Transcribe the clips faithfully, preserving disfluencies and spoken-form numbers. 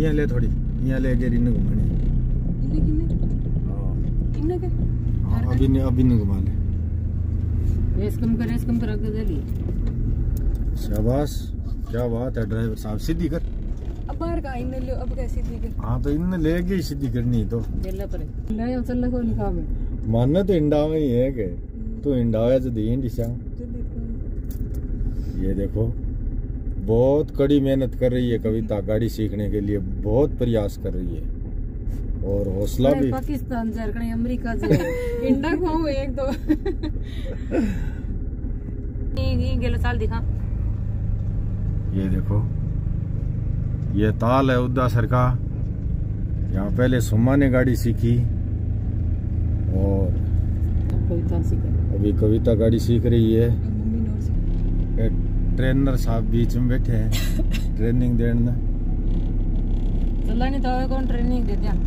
यहाँ ले थोड़ी यहाँ ले गए इन्हें घुमाने इन्हें किन्ने इन्हें के हाँ अभी ने अभी नहीं घुमा ले रेस कम कर रेस कम कर आगे जल्दी शाबाश क्या बात है ड्राइवर साहब सीधी कर अब बाहर का इन्हें ले अब कैसी सीधी कर हाँ तो इन्हें ले गई सीधी करनी तो जल्ला पर ले चल को लिखा में मानना तो इंडा में ही है के तो इंडा है जो दी इंडिशा ये देखो बहुत कड़ी मेहनत कर रही है कविता गाड़ी सीखने के लिए बहुत प्रयास कर रही है और हौसला भी पाकिस्तान झारखंड अमेरिका से इंडा को एक दो ये गेलो साल दिखा ये देखो ये ताल है उद्दासर का यहाँ पहले सुम्मा ने गाड़ी सीखी और कविता सीख अभी कविता गाड़ी सीख रही है एक ट्रेनर साहब बीच में बैठे हैं ट्रेनिंग देने चला नहीं तो कौन ट्रेनिंग दे दिया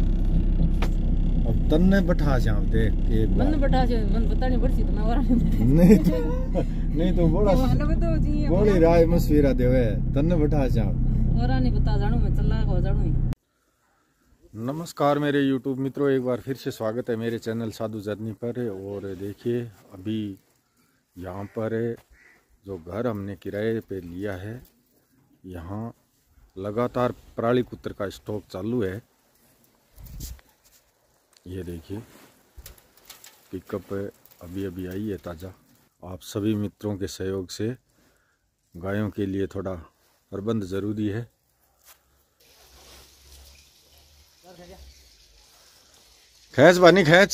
अब तन्ने बैठा जाओ देख एक मन बैठा जो मन पता नहीं पड़ती तो मैं और नहीं तो नहीं तो बोला बोली राय मशवीरा देवे तन्ने बैठा जाओ और नहीं पता जानू मैं चला हो जानू। नमस्कार मेरे YouTube मित्रों, एक बार फिर से स्वागत है मेरे चैनल साधु जर्नी पर। और देखिए अभी यहाँ पर जो घर हमने किराए पे लिया है यहाँ लगातार पराली कुत्र का स्टॉक चालू है। ये देखिए पिकअप अभी अभी आई है ताज़ा। आप सभी मित्रों के सहयोग से गायों के लिए थोड़ा प्रबंध ज़रूरी है। खैच बानी खैच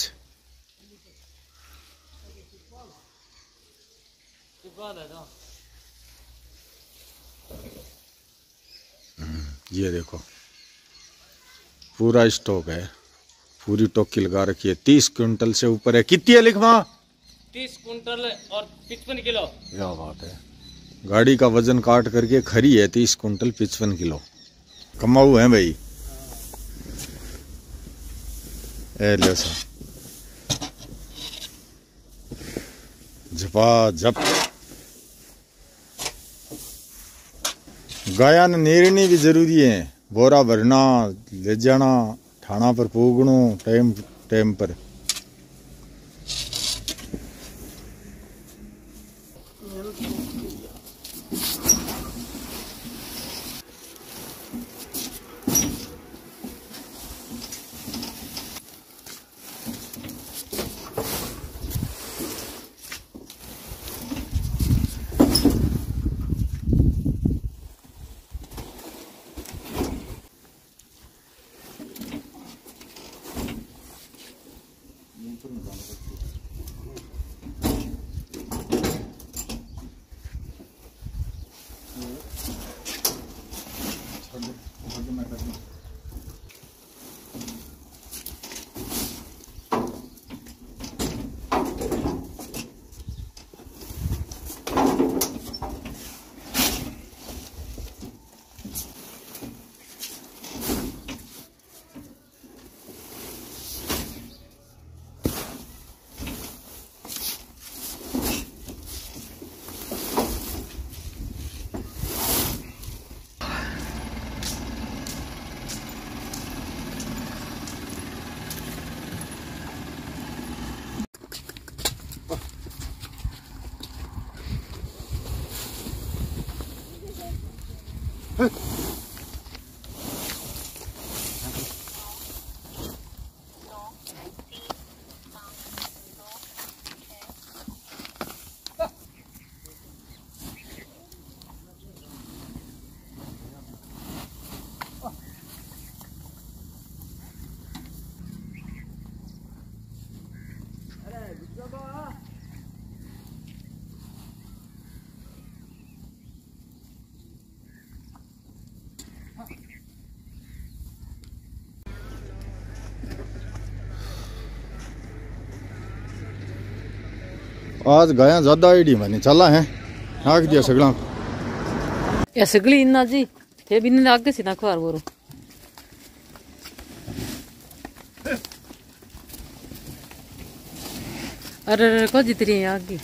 ये देखो पूरा स्टॉक है, पूरी टोकी लगा रखी है। तीस क्विंटल से ऊपर है। कितनी है लिखवा? तीस क्विंटल और पचपन किलो। क्या बात है, गाड़ी का वजन काट करके खरी है तीस कुंटल पचपन किलो। कमाऊ है भाई। ए लो सा झपा झप। गाया ने नेरनी भी जरूरी है। बोरा भरना, ले जाना, ठाणा पर पूगणो टाइम टाइम पर। आज गाया ज्यादा आईडी माने चला है आग दिया सगला या सगली इन्ना जी थे बिन आगे सीधा खवार बोरो अरे अरे को जित रही है आगे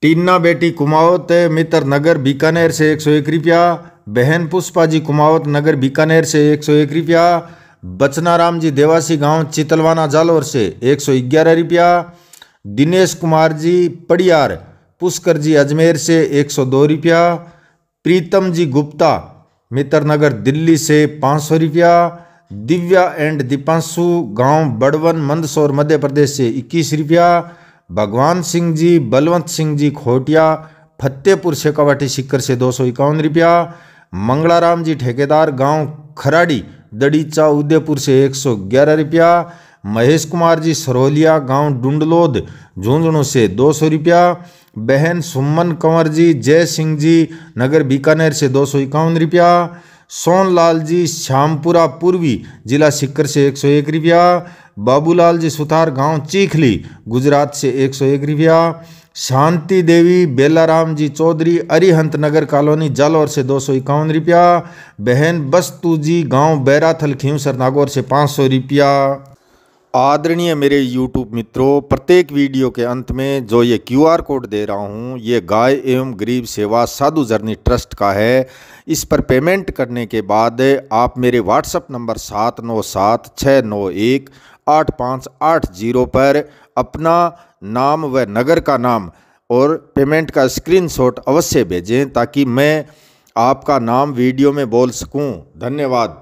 टीना बेटी कुमावत मित्र नगर बीकानेर से एक सौ एक रुपया। बहन पुष्पा जी कुमावत नगर बीकानेर से एक सौ एक रुपया। बचनाराम जी देवासी गांव चितलवाना जालोर से एक सौ ग्यारह रुपया। दिनेश कुमार जी पड़ियार पुष्कर जी अजमेर से एक सौ दो रुपया। प्रीतम जी गुप्ता मित्र नगर दिल्ली से पाँच सौ रुपया। दिव्या एंड दीपांशु गांव बड़वन मंदसौर मध्य प्रदेश से इक्कीस रुपया। भगवान सिंह जी बलवंत सिंह जी खोटिया फतेहपुर शेखावाटी सिक्कर से दो सौ इक्यावन रुपया। मंगलाराम जी ठेकेदार गांव खराड़ी दड़ीचा उदयपुर से एक सौ ग्यारह रुपया। महेश कुमार जी सरोलिया गांव डुंडलोद झुंझुनू से दो सौ रुपया। बहन सुमन कंवर जी जय सिंह जी नगर बीकानेर से दो सौ इक्यावन रुपया। सोनलाल जी श्यामपुरा पूर्वी जिला सिक्कर से एक सौ एक रुपया। बाबूलाल जी सुतार गांव चीखली गुजरात से एक सौ एक रुपया। शांति देवी बेलाराम जी चौधरी अरिहंत नगर कॉलोनी जालौर से दो सौ इक्यावन रुपया। बहन बस्तु जी गांव बैराथल खींवसर नागौर से पाँच सौ रुपया। आदरणीय मेरे यूट्यूब मित्रों, प्रत्येक वीडियो के अंत में जो ये क्यूआर कोड दे रहा हूँ ये गाय एवं गरीब सेवा साधु जर्नी ट्रस्ट का है। इस पर पेमेंट करने के बाद आप मेरे व्हाट्सएप नंबर सात नौ सात छः नौ एक आठ पाँच आठ जीरो पर अपना नाम व नगर का नाम और पेमेंट का स्क्रीनशॉट अवश्य भेजें ताकि मैं आपका नाम वीडियो में बोल सकूं। धन्यवाद।